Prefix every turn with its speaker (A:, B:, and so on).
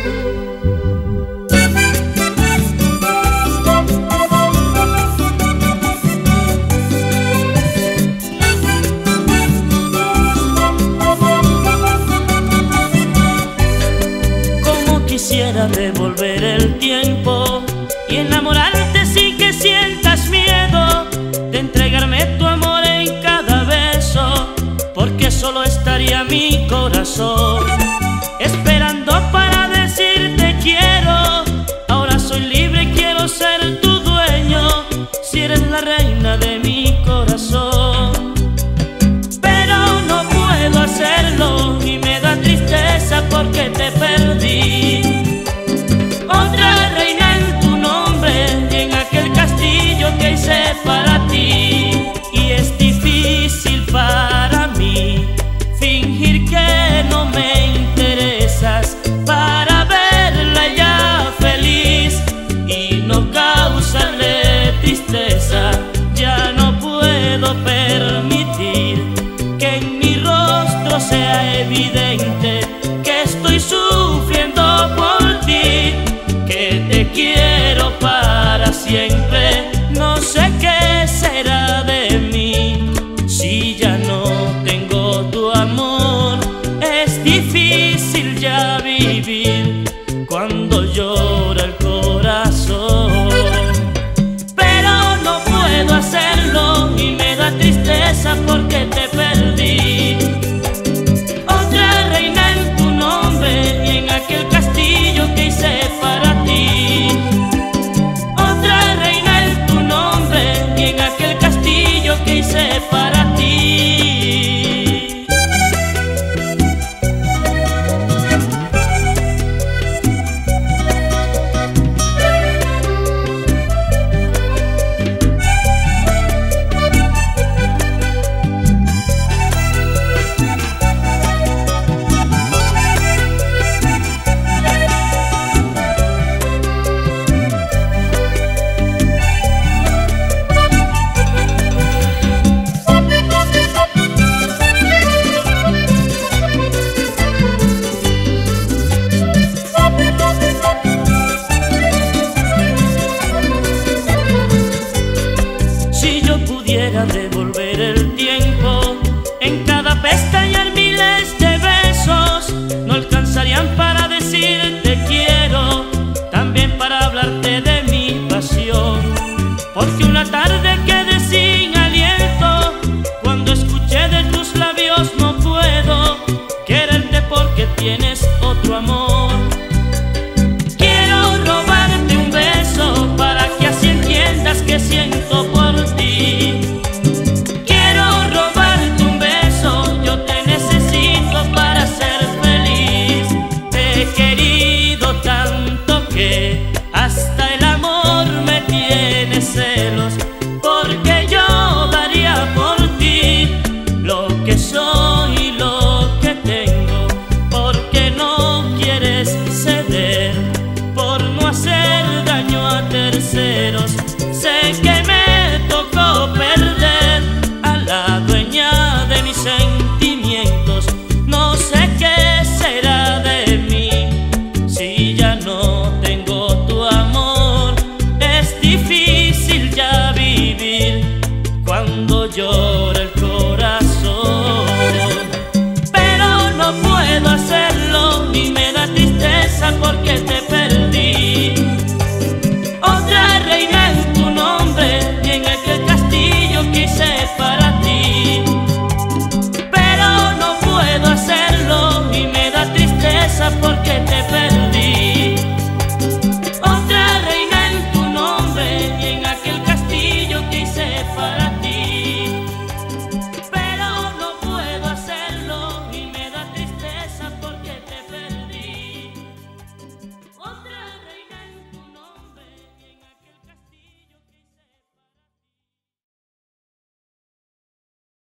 A: Quisiera devolver el tiempo y enamorarte sin que sientas miedo de entregarme tu amor en cada beso, porque solo estaría mi corazón esperando para decirte quiero. Ahora soy libre, quiero ser tu dueño, si eres la reina de mi corazón. Pero no puedo hacerlo y me da tristeza porque te perdí. Otra reina en tu nombre y en aquel castillo que hice para ti. Y es difícil para mí fingir que no me interesas para verla ya feliz y no causarle tristeza. Ya no puedo permitir que en mi rostro sea evidente que estoy sufriendo por ti, que te quiero para siempre. No sé qué será de mí si ya no tengo tu amor. Es difícil ya vivir cuando llora el corazón. Pero no puedo hacerlo y me da tristeza porque te perdí. Otra reina en tu nombre y en aquel castillo que hice para ti. Otra reina en tu nombre y en aquel castillo que hice para ti. Devolver el tiempo, en cada pestañear miles de besos no alcanzarían para decirte quiero, también para hablarte de mi pasión. Porque una tarde quedé sin aliento cuando escuché de tus labios no puedo quererte porque tienes otro amor. Quiero robarte un beso para que así entiendas que siento por ti. Hasta el amor me tiene celos, porque yo daría por ti lo que soy y lo que tengo, porque no quieres ceder por no hacer daño a terceros. Sé que me tocó perder a la dueña de mis sentimientos. No sé qué será de mí si ya no tengo tu amor. Es difícil ya vivir cuando llora el corazón, pero no puedo hacer